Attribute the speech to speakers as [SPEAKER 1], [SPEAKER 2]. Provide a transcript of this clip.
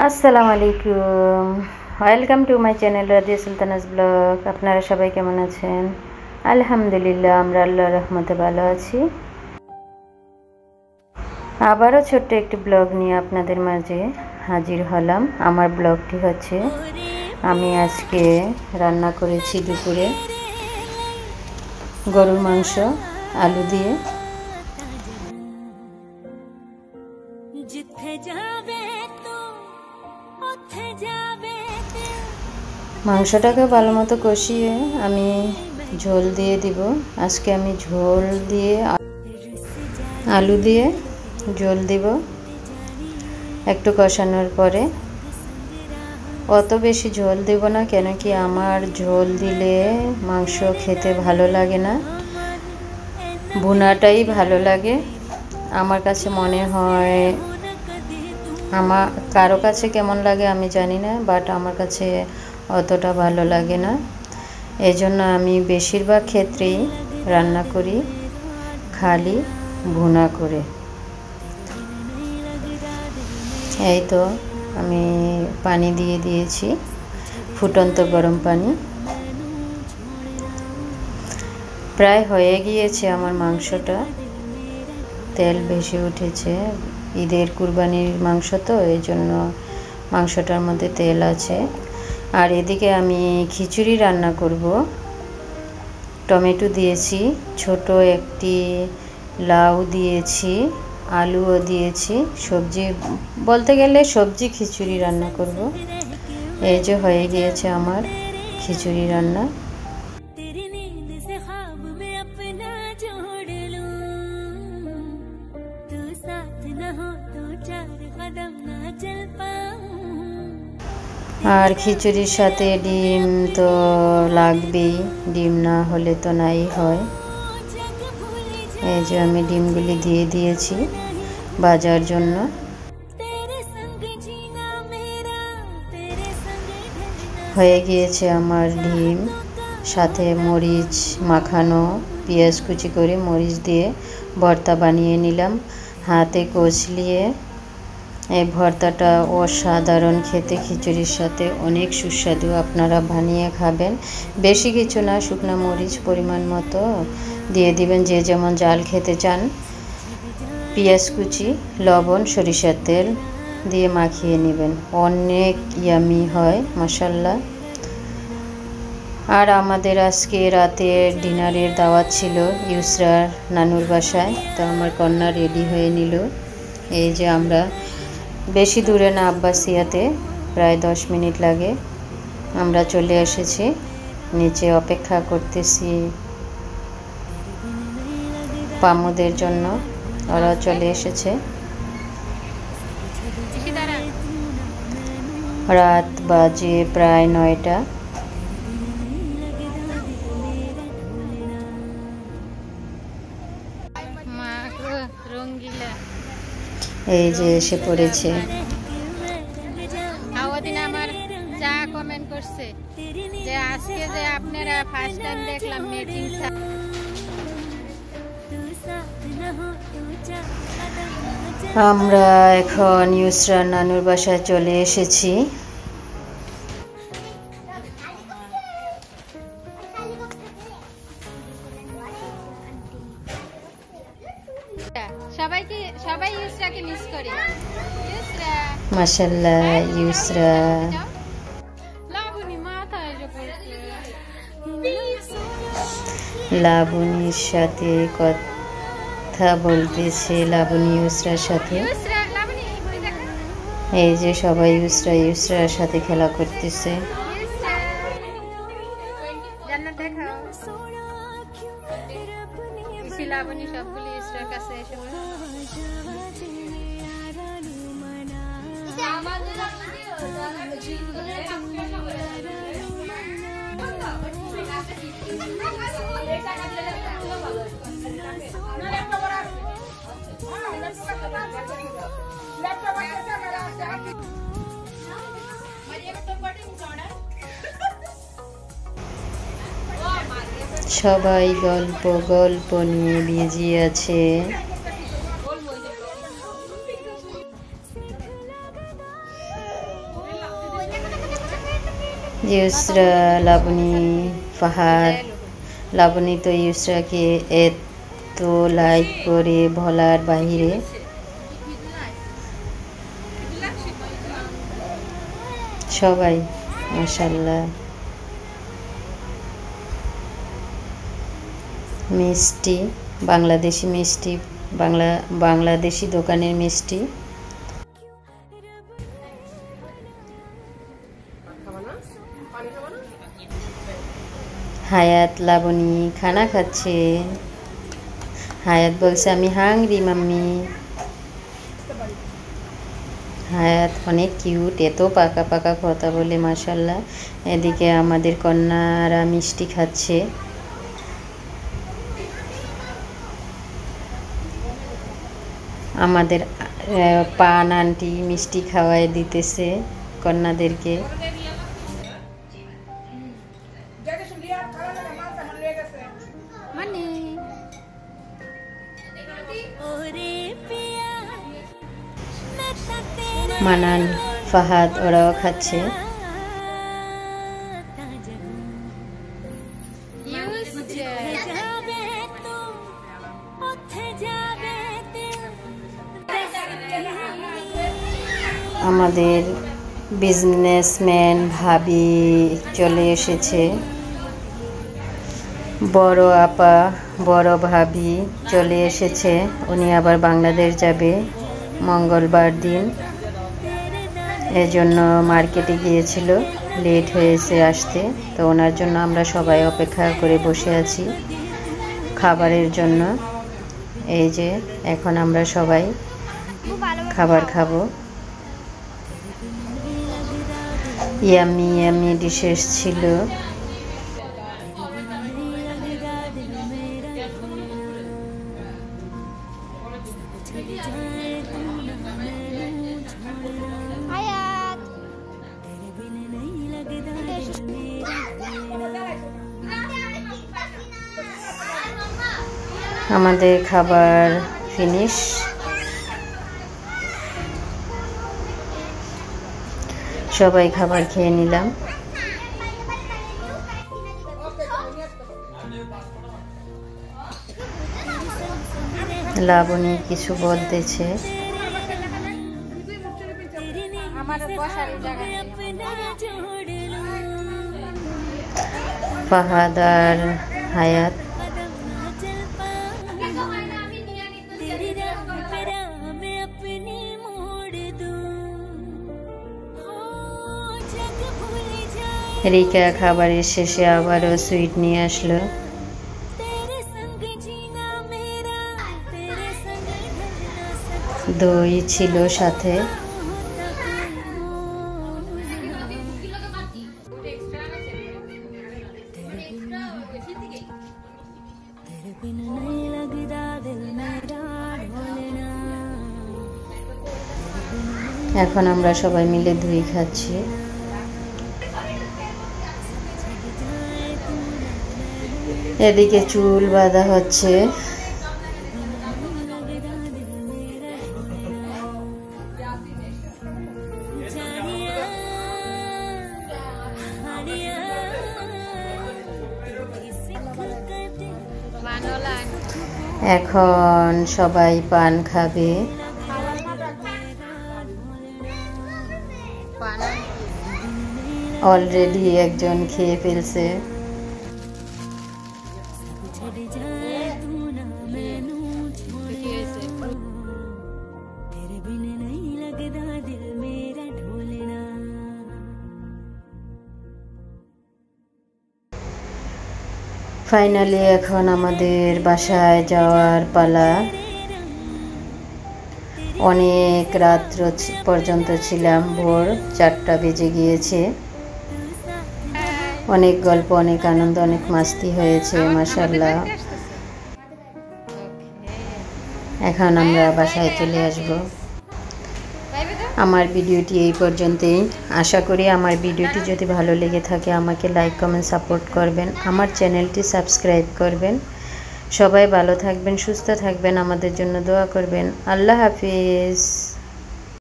[SPEAKER 1] আসসালামু আলাইকুম, welcome to my channel Razia Sultana's blog. আপনারা সবাই কেমন আছেন? আলহামদুলিল্লাহ, আমরা আল্লাহর রহমতে ভালো আছি। আবারও ছোট্ট একটি ব্লগ নিয়ে আপনাদের মাঝে হাজির হলাম। আমার ব্লগটি হচ্ছে, আমি আজকে রান্না করেছি দুপুরে গরুর মাংস আলু দিয়ে। মাংসটাকে ভালো মতো কষিয়ে আমি ঝোল দিয়ে দিব। আজকে আমি ঝোল দিয়ে আলু দিয়ে ঝোল দিব। একটু কষানোর পরে, অত বেশি ঝোল দেব না, কেন কি আমার ঝোল দিলে মাংস খেতে ভালো লাগে না, ভুনাটাই ভালো লাগে আমার কাছে মনে হয়। আমার কারো কাছে কেমন লাগে আমি জানি না, বাট আমার কাছে অতটা ভালো লাগে না। এই জন্য আমি বেশিরভাগ ক্ষেত্রেই রান্না করি খালি ভুনা করে। এই তো আমি পানি দিয়ে দিয়েছি, ফুটন্ত গরম পানি। প্রায় হয়ে গিয়েছে আমার মাংসটা, তেল বেশি উঠেছে। ঈদের কুরবানির মাংস তো, এই জন্য মাংসটার মধ্যে তেল আছে। আর এদিকে আমি খিচুড়ি রান্না করব। টমেটো দিয়েছি, ছোট একটি লাউ দিয়েছি, আলুও দিয়েছি। সবজি বলতে গেলে সবজি খিচুড়ি রান্না করব। এই যে হয়ে গিয়েছে আমার খিচুড়ি রান্না। আর খিচুড়ির সাথে ডিম তো লাগবেই, ডিম না হলে তো নাই হয়। এই যে আমি ডিমগুলি দিয়ে দিয়েছি ভাজার জন্য। হয়ে গিয়েছে আমার ডিম, সাথে মরিচ মাখানো, পেঁয়াজ কুচি করে মরিচ দিয়ে ভর্তা বানিয়ে নিলাম হাতে কচলিয়ে। এই ভর্তাটা অসাধারণ খেতে, খিচুড়ির সাথে অনেক সুস্বাদু। আপনারা বানিয়ে খাবেন। বেশি কিছু না, শুকনো মরিচ পরিমাণ মতো দিয়ে দিবেন, যে যেমন জাল খেতে চান। পেঁয়াজ কুচি, লবণ, সরিষার তেল দিয়ে মাখিয়ে নেবেন। অনেক ইয়ামি হয় মাশাআল্লাহ। আর আমাদের আজকে রাতের ডিনারের দাওয়াত ছিল ইউসরার নানুর বাসায়। তো আমার কন্যা রেডি হয়ে নিল। এই যে আমরা বেশি দূরে না, আব্বাসিয়াতে, প্রায় 10 মিনিট লাগে। আমরা চলে এসেছি, নিচে অপেক্ষা করতেছি পামুদের জন্য। ওরা চলে এসেছে। রাত বাজে প্রায় 9টা। এই যে এসে পড়েছে।
[SPEAKER 2] আমার যা কমেন্ট করছে যে আজকে যে আপনারা ফার্স্ট টাইম দেখলাম ম্যাচিং।
[SPEAKER 1] আমরা এখন ইউসরা নানুর বাসায় চলে এসেছি।
[SPEAKER 2] সবাই ইউসরাকে মিস করি। ইউসরা
[SPEAKER 1] মাশাআল্লাহ, ইউসরা লাবণীর সাথে কথা বলতেছে, লাবণী ইউসরার সাথে। এই যে সবাই ইউসরার সাথে খেলা করতেছে।
[SPEAKER 2] লাবণী সবগুলি ইউসরার কাছে এসে
[SPEAKER 1] সবাই গল্প গল্প নিয়ে বিজি আছে। ইউসরা, লাবণী, ফাহাদ। লাবণী তো ইউসরাকে এত লাইক করে বলার বাহিরে। সবাই মাশাআল্লাহ। মিষ্টি, বাংলাদেশি মিষ্টি, বাংলাদেশি দোকানের মিষ্টি। হায়াত, লাবণী খানা খাচ্ছে। হায়াত বলছে আমি হাংরি মাম্মি। হায়াত অনেক কিউট, এত পাকা পাকা কথা বলে মাশাআল্লাহ। এদিকে আমাদের কন্যারা মিষ্টি খাচ্ছে। আমাদের পান আন্টি মিষ্টি খাওয়াই দিতেছে কন্যাদেরকে। মানান, ফাহাদ ওরাও খাচ্ছে। আমাদের বিজনেসম্যান ভাবি চলে এসেছে। বড় আপা, বড় ভাবি চলে এসেছে। উনি আবার বাংলাদেশ যাবে মঙ্গলবার দিন, এজন্য মার্কেটে গিয়েছিল, লেট হয়েছে আসতে। তো ওনার জন্য আমরা সবাই অপেক্ষা করে বসে আছি খাবারের জন্য। এই যে এখন আমরা সবাই খাবার খাবো। ইয়ামি ইয়ামি ডিশেস ছিল। আমাদের খাবার ফিনিশ। সবাই খাবার খেয়ে নিলাম। লাবণী কিছু বলতেছে। ফাহাদ আর হায়াত। রিকা খাবারের শেষে আবারও সুইট নিয়ে আসলো। দই ছিল সাথে। এখন আমরা সবাই মিলে দই খাচ্ছি। এদিকে চুল বাঁধা হচ্ছে। এখন সবাই পান খাবে। অলরেডি একজন খেয়ে ফেলছে। ফাইনালি এখন আমাদের বাসায় যাওয়ার পালা। অনেক রাত্র পর্যন্ত ছিলাম, ভোর 4টা বেজে গিয়েছে। অনেক গল্প, অনেক আনন্দ, অনেক মাস্তি হয়েছে মাশাআল্লাহ। এখন আমরা বাসায় চলে আসব। আমার ভিডিওটি এই পর্যন্তই। আশা করি আমার ভিডিওটি যদি ভালো লেগে থাকে আমাকে লাইক কমেন্ট সাপোর্ট করবেন, আমার চ্যানেলটি সাবস্ক্রাইব করবেন। সবাই ভালো থাকবেন, সুস্থ থাকবেন, আমাদের জন্য দোয়া করবেন। আল্লাহ হাফিজ।